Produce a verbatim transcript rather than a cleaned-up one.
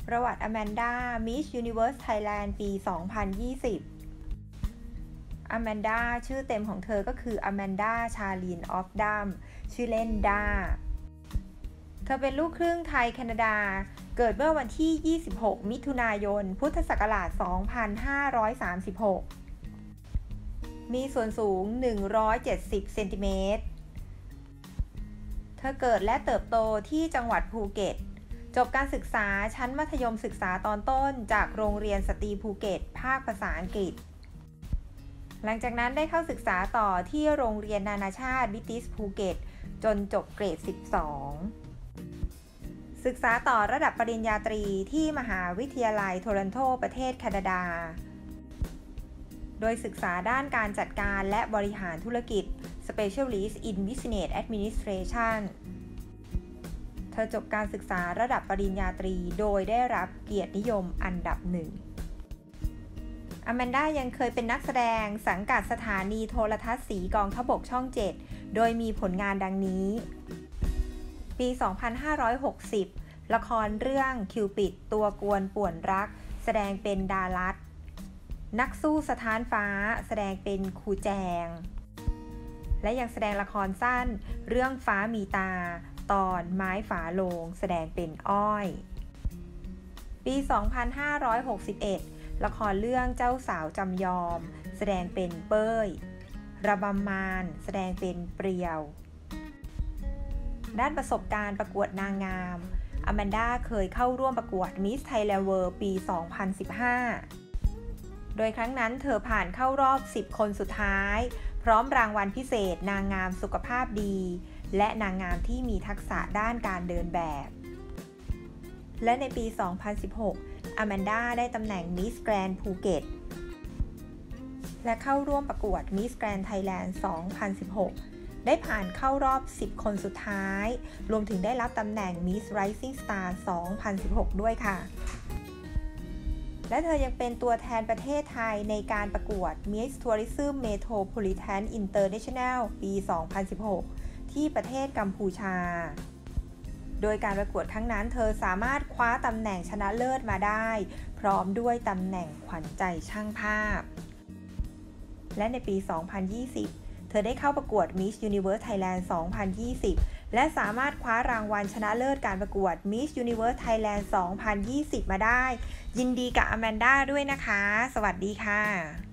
ประวัติอแมนดา Miss Universe Thailand ปี สองพันยี่สิบ อแมนดาชื่อเต็มของเธอก็คืออแมนดา ชาลีน ออฟดัม ชื่อเล่นดา เธอเป็นลูกครึ่งไทยแคนาดา เกิดเมื่อวันที่ ยี่สิบหก มิถุนายน พุทธศักราช สองพันห้าร้อยสามสิบหก มีส่วนสูง หนึ่งร้อยเจ็ดสิบ เซนติเมตร เธอเกิดและเติบโตที่จังหวัดภูเก็ต จบการศึกษาชั้นมัธยมศึกษาตอนต้นจากโรงเรียนสตรีภูเก็ต ภาคภาษาอังกฤษ หลังจากนั้นได้เข้าศึกษาต่อที่โรงเรียนนานาชาติบิติสภูเก็ตจนจบเกรด สิบสอง ศึกษาต่อระดับปริญญาตรีที่มหาวิทยาลัยโทรอนโตประเทศแคนาดา โดยศึกษาด้านการจัดการและบริหารธุรกิจ Specialist in Business Administration เธอจบการศึกษาระดับปริญญาตรีโดยได้รับเกียรตินิยมอันดับหนึ่ง อแมนดายังเคยเป็นนักแสดงสังกัดสถานีโทรทัศน์สีกองทัพบกช่อง เจ็ด โดยมีผลงานดังนี้ ปี สองพันห้าร้อยหกสิบ ละครเรื่องคิวปิดตัวกวนป่วนรักแสดงเป็นดารัตนักสู้สถานฟ้าแสดงเป็นครูแจง และยังแสดงละครสั้นเรื่องฟ้ามีตาตอนไม้ฝาโลงแสดงเป็นอ้อย ปี สองพันห้าร้อยหกสิบเอ็ด ละครเรื่องเจ้าสาวจำยอมแสดงเป็นเป้ย ระบำมารแสดงเป็นเปรียว ด้านประสบการณ์ประกวดนางงาม อแมนดาเคยเข้าร่วมประกวด Miss Thailand World ปี สองพันสิบห้า โดยครั้งนั้นเธอผ่านเข้ารอบ สิบ คนสุดท้าย พร้อมรางวัลพิเศษนางงามสุขภาพดี และนางงามที่มีทักษะด้านการเดินแบบ และในปี สองพันสิบหก อแมนดาได้ตำแหน่ง Miss Grand ภูเก็ต และเข้าร่วมประกวด Miss Grand Thailand สองพันสิบหก ได้ผ่านเข้ารอบ สิบ คนสุดท้าย รวมถึงได้รับตำแหน่ง Miss Rising Star สองพันสิบหก ด้วยค่ะ และเธอยังเป็นตัวแทนประเทศไทยในการประกวด Miss Tourism Metropolitan International ปี สองพันสิบหก ที่ประเทศกัมพูชา โดยการประกวดครั้งนั้นเธอสามารถคว้าตำแหน่งชนะเลิศมาได้ พร้อมด้วยตำแหน่งขวัญใจช่างภาพ และในปี สองพันยี่สิบ เธอได้เข้าประกวด Miss Universe Thailand สองพันยี่สิบ และสามารถคว้ารางวัลชนะเลิศการประกวด Miss Universe Thailand สองพันยี่สิบ มาได้ ยินดีกับอแมนดาด้วยนะคะ สวัสดีค่ะ